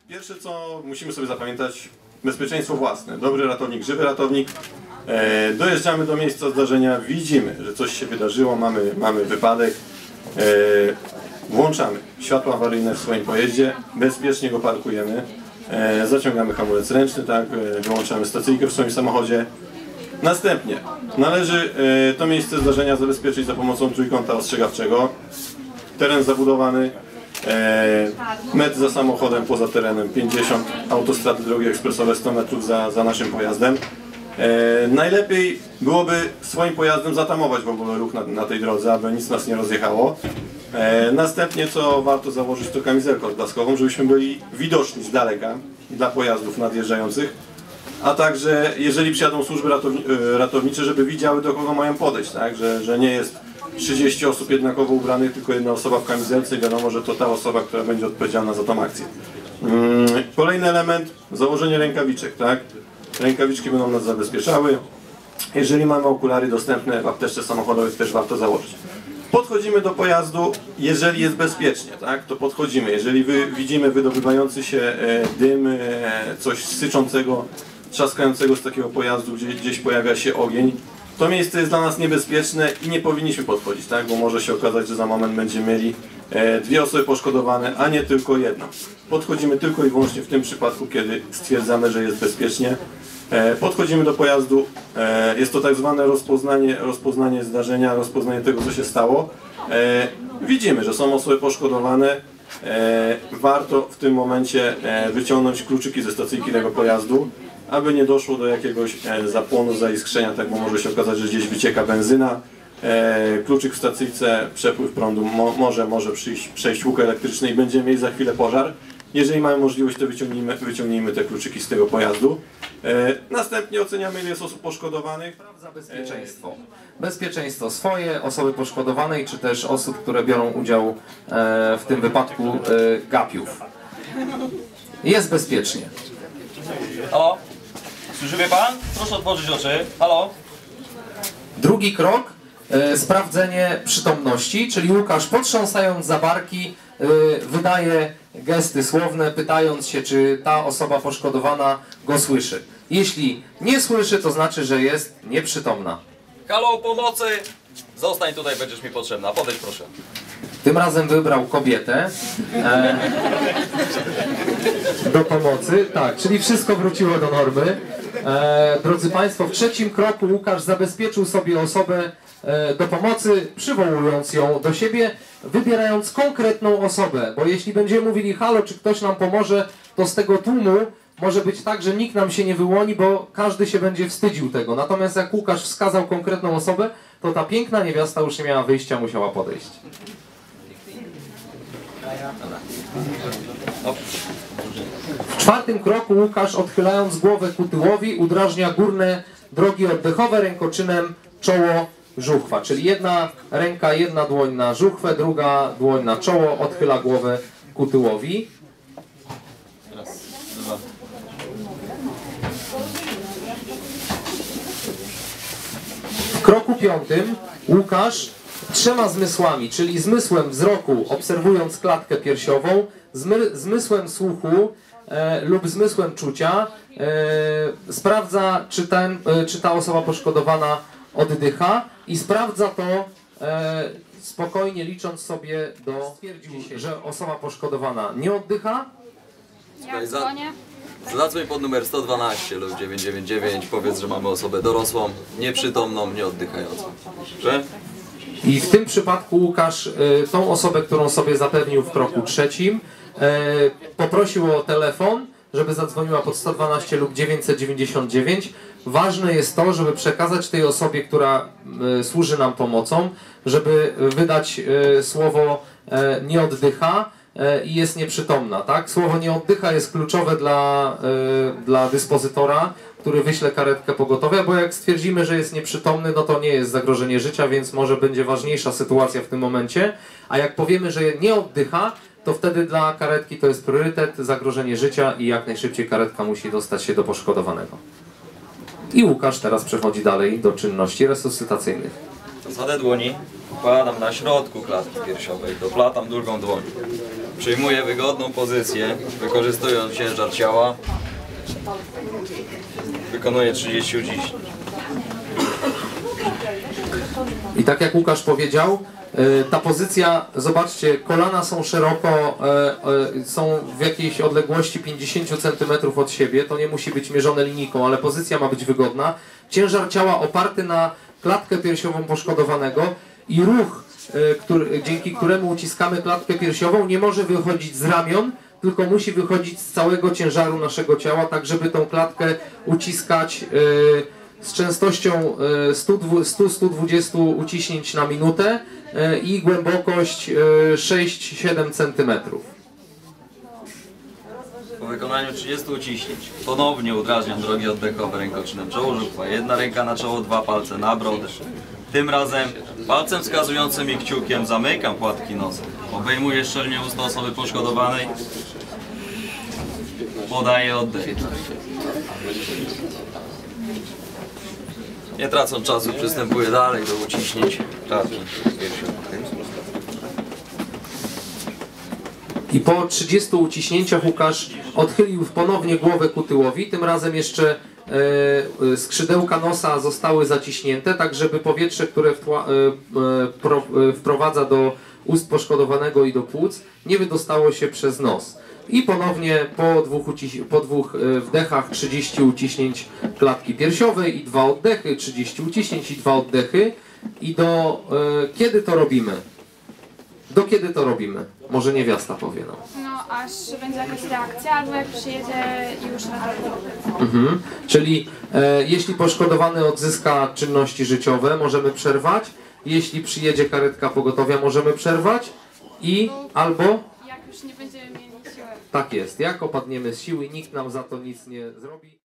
Pierwsze co musimy sobie zapamiętać, bezpieczeństwo własne. Dobry ratownik, żywy ratownik. Dojeżdżamy do miejsca zdarzenia, widzimy, że coś się wydarzyło, mamy wypadek. Włączamy światła awaryjne w swoim pojeździe, bezpiecznie go parkujemy, zaciągamy hamulec ręczny, tak, wyłączamy stacyjkę w swoim samochodzie. Następnie należy to miejsce zdarzenia zabezpieczyć za pomocą trójkąta ostrzegawczego. Teren zabudowany, metr za samochodem, poza terenem 50, autostrady, drogi ekspresowe 100 metrów za naszym pojazdem. Najlepiej byłoby swoim pojazdem zatamować w ogóle ruch na tej drodze, aby nic nas nie rozjechało. Następnie co warto założyć, to kamizelkę odblaskową, żebyśmy byli widoczni z daleka dla pojazdów nadjeżdżających, a także jeżeli przyjadą służby ratownicze, żeby widziały, do kogo mają podejść, tak? Że nie jest 30 osób jednakowo ubranych, tylko jedna osoba w kamizelce i wiadomo, że to ta osoba, która będzie odpowiedzialna za tą akcję. Kolejny element, założenie rękawiczek, tak? Rękawiczki będą nas zabezpieczały. Jeżeli mamy okulary dostępne w apteczce samochodowej, też warto założyć. Podchodzimy do pojazdu, jeżeli jest bezpiecznie, tak, to podchodzimy. Jeżeli widzimy wydobywający się dym, coś syczącego, trzaskającego z takiego pojazdu, gdzieś pojawia się ogień, to miejsce jest dla nas niebezpieczne i nie powinniśmy podchodzić, tak, bo może się okazać, że za moment będziemy mieli dwie osoby poszkodowane, a nie tylko jedna. Podchodzimy tylko i wyłącznie w tym przypadku, kiedy stwierdzamy, że jest bezpiecznie. Podchodzimy do pojazdu, jest to tak zwane rozpoznanie zdarzenia, rozpoznanie tego, co się stało. Widzimy, że są osoby poszkodowane. Warto w tym momencie wyciągnąć kluczyki ze stacyjki tego pojazdu, aby nie doszło do jakiegoś zapłonu, zaiskrzenia, tak, bo może się okazać, że gdzieś wycieka benzyna. Kluczyk w stacyjce, przepływ prądu, może przejść łuk elektryczny i będziemy mieli za chwilę pożar. Jeżeli mamy możliwość, to wyciągnijmy te kluczyki z tego pojazdu. Następnie oceniamy, ile jest osób poszkodowanych. Sprawdza bezpieczeństwo. Bezpieczeństwo swoje, osoby poszkodowanej, czy też osób, które biorą udział w tym wypadku gapiów. Jest bezpiecznie. Halo? Słyszy mnie pan? Proszę otworzyć oczy. Halo? Drugi krok, sprawdzenie przytomności, czyli Łukasz, potrząsając za barki, wydaje gesty słowne, pytając się, czy ta osoba poszkodowana go słyszy. Jeśli nie słyszy, to znaczy, że jest nieprzytomna. Halo, pomocy! Zostań tutaj, będziesz mi potrzebna. Podejdź proszę. Tym razem wybrał kobietę do pomocy. Tak, czyli wszystko wróciło do normy. Drodzy Państwo, w trzecim kroku Łukasz zabezpieczył sobie osobę do pomocy, przywołując ją do siebie, wybierając konkretną osobę, bo jeśli będziemy mówili halo, czy ktoś nam pomoże, to z tego tłumu może być tak, że nikt nam się nie wyłoni, bo każdy się będzie wstydził tego. Natomiast jak Łukasz wskazał konkretną osobę, to ta piękna niewiasta już nie miała wyjścia, musiała podejść. W czwartym kroku Łukasz, odchylając głowę ku tyłowi, udrażnia górne drogi oddechowe rękoczynem czoło, żuchwa. Czyli jedna ręka, jedna dłoń na żuchwę, druga dłoń na czoło, odchyla głowę ku tyłowi. W kroku piątym Łukasz trzema zmysłami, czyli zmysłem wzroku, obserwując klatkę piersiową, zmysłem słuchu lub zmysłem czucia, sprawdza, czy ta osoba poszkodowana oddycha i sprawdza to spokojnie, licząc sobie do... Stwierdził, że osoba poszkodowana nie oddycha. Jak dzwonię? Zadzwoń pod numer 112 lub 999, powiedz, że mamy osobę dorosłą, nieprzytomną, nieoddychającą. Dobrze? I w tym przypadku Łukasz tą osobę, którą sobie zapewnił w kroku trzecim, poprosił o telefon, żeby zadzwoniła pod 112 lub 999. Ważne jest to, żeby przekazać tej osobie, która służy nam pomocą, żeby wydać słowo nie oddycha i jest nieprzytomna. Tak? Słowo nie oddycha jest kluczowe dla dyspozytora, który wyśle karetkę pogotowia, bo jak stwierdzimy, że jest nieprzytomny, no to nie jest zagrożenie życia, więc może będzie ważniejsza sytuacja w tym momencie, a jak powiemy, że nie oddycha, to wtedy dla karetki to jest priorytet, zagrożenie życia i jak najszybciej karetka musi dostać się do poszkodowanego. I Łukasz teraz przechodzi dalej do czynności resuscytacyjnych. Zasadę dłoni. Wkładam na środku klatki piersiowej, doplatam drugą dłoń. Przyjmuję wygodną pozycję, wykorzystując ciężar ciała. Wykonuję 30 uciśnięć. I tak jak Łukasz powiedział, ta pozycja, zobaczcie, kolana są szeroko, są w jakiejś odległości 50 cm od siebie, to nie musi być mierzone linijką, ale pozycja ma być wygodna. Ciężar ciała oparty na klatkę piersiową poszkodowanego i ruch, dzięki któremu uciskamy klatkę piersiową, nie może wychodzić z ramion, tylko musi wychodzić z całego ciężaru naszego ciała, tak żeby tą klatkę uciskać z częstością 100-120 uciśnięć na minutę i głębokość 6-7 cm. Po wykonaniu 30 uciśnięć ponownie udrażniam drogi oddechowe rękoczynem czołożuchwa. Jedna ręka na czoło, dwa palce na brodę. Tym razem palcem wskazującym i kciukiem zamykam płatki nosa. Obejmuję szczelnie usta osoby poszkodowanej. Podaję oddech. Nie tracąc czasu, przystępuję dalej do uciśnięć klatki piersiowej. I po 30 uciśnięciach Łukasz odchylił ponownie głowę ku tyłowi, tym razem jeszcze skrzydełka nosa zostały zaciśnięte, tak żeby powietrze, które wprowadza do ust poszkodowanego i do płuc, nie wydostało się przez nos. I ponownie po dwóch wdechach 30 uciśnięć klatki piersiowej i 2 oddechy, 30 uciśnięć i 2 oddechy. I kiedy to robimy? Do kiedy to robimy? Może niewiasta powie nam. No, aż będzie jakaś reakcja, albo jak przyjedzie już ratunek. Czyli jeśli poszkodowany odzyska czynności życiowe, możemy przerwać. Jeśli przyjedzie karetka pogotowia, możemy przerwać. I albo... Jak już nie będziemy mieli siły. Tak jest, jak opadniemy z siły, nikt nam za to nic nie zrobi.